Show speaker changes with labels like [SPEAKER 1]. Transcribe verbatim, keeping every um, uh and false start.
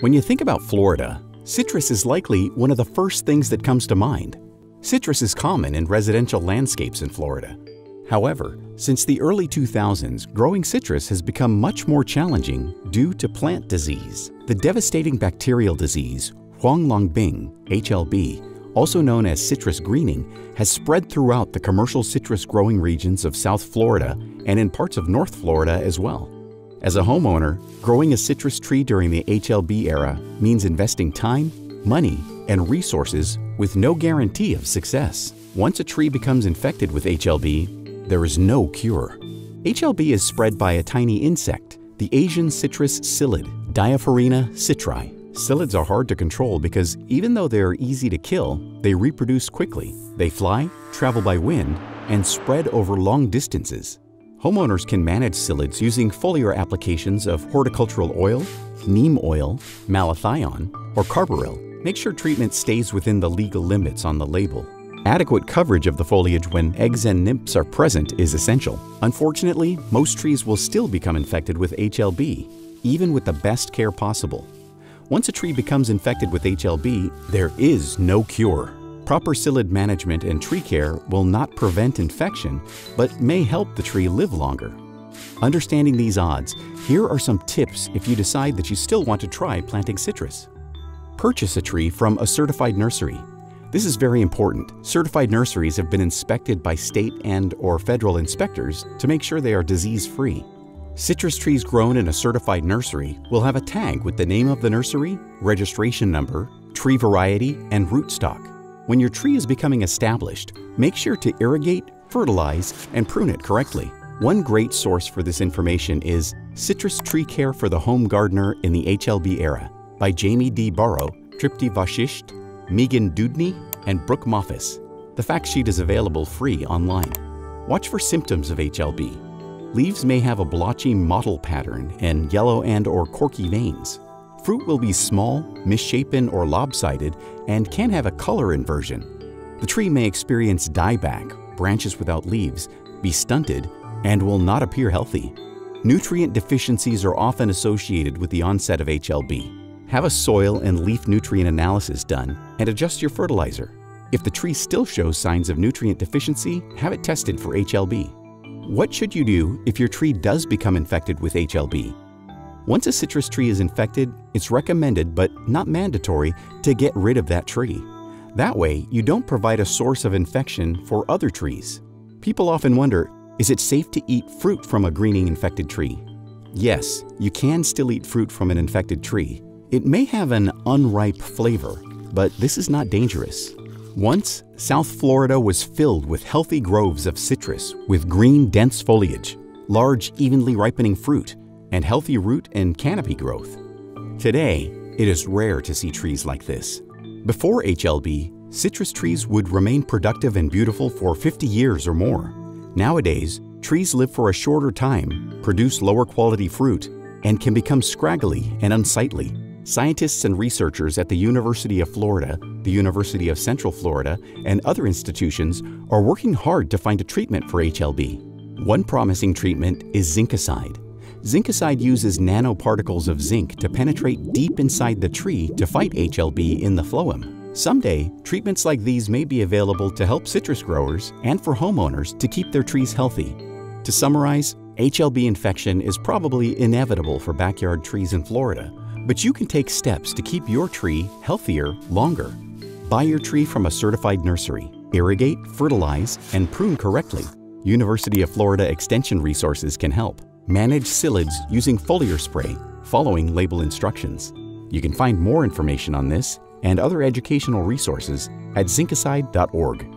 [SPEAKER 1] When you think about Florida, citrus is likely one of the first things that comes to mind. Citrus is common in residential landscapes in Florida. However, since the early two thousands, growing citrus has become much more challenging due to plant disease. The devastating bacterial disease, Huanglongbing, H L B, also known as citrus greening, has spread throughout the commercial citrus growing regions of South Florida and in parts of North Florida as well. As a homeowner, growing a citrus tree during the H L B era means investing time, money, and resources with no guarantee of success. Once a tree becomes infected with H L B, there is no cure. H L B is spread by a tiny insect, the Asian citrus psyllid, Diaphorina citri. Psyllids are hard to control because even though they are easy to kill, they reproduce quickly. They fly, travel by wind, and spread over long distances. Homeowners can manage psyllids using foliar applications of horticultural oil, neem oil, malathion, or carbaryl. Make sure treatment stays within the legal limits on the label. Adequate coverage of the foliage when eggs and nymphs are present is essential. Unfortunately, most trees will still become infected with H L B, even with the best care possible. Once a tree becomes infected with H L B, there is no cure. Proper psyllid management and tree care will not prevent infection, but may help the tree live longer. Understanding these odds, here are some tips if you decide that you still want to try planting citrus. Purchase a tree from a certified nursery. This is very important. Certified nurseries have been inspected by state and or federal inspectors to make sure they are disease-free. Citrus trees grown in a certified nursery will have a tag with the name of the nursery, registration number, tree variety, and rootstock. When your tree is becoming established, make sure to irrigate, fertilize, and prune it correctly. One great source for this information is Citrus Tree Care for the Home Gardener in the H L B Era by Jamie D. Burrow, Tripti Vashisht, Megan Dudney, and Brooke Moffis. The fact sheet is available free online. Watch for symptoms of H L B. Leaves may have a blotchy mottle pattern and yellow and or corky veins. Fruit will be small, misshapen, or lopsided and can have a color inversion. The tree may experience dieback, branches without leaves, be stunted, and will not appear healthy. Nutrient deficiencies are often associated with the onset of H L B. Have a soil and leaf nutrient analysis done and adjust your fertilizer. If the tree still shows signs of nutrient deficiency, have it tested for H L B. What should you do if your tree does become infected with H L B? Once a citrus tree is infected, it's recommended but not mandatory to get rid of that tree. That way, you don't provide a source of infection for other trees. People often wonder, is it safe to eat fruit from a greening infected tree? Yes, you can still eat fruit from an infected tree. It may have an unripe flavor, but this is not dangerous. Once, South Florida was filled with healthy groves of citrus with green, dense foliage, large, evenly ripening fruit, and healthy root and canopy growth. Today, it is rare to see trees like this. Before H L B, citrus trees would remain productive and beautiful for fifty years or more. Nowadays, trees live for a shorter time, produce lower quality fruit, and can become scraggly and unsightly. Scientists and researchers at the University of Florida, the University of Central Florida, and other institutions are working hard to find a treatment for H L B. One promising treatment is zincicide. Zincicide uses nanoparticles of zinc to penetrate deep inside the tree to fight H L B in the phloem. Someday, treatments like these may be available to help citrus growers and for homeowners to keep their trees healthy. To summarize, H L B infection is probably inevitable for backyard trees in Florida, but you can take steps to keep your tree healthier longer. Buy your tree from a certified nursery. Irrigate, fertilize, and prune correctly. University of Florida Extension resources can help. Manage psyllids using foliar spray, following label instructions. You can find more information on this and other educational resources at zincicide dot org.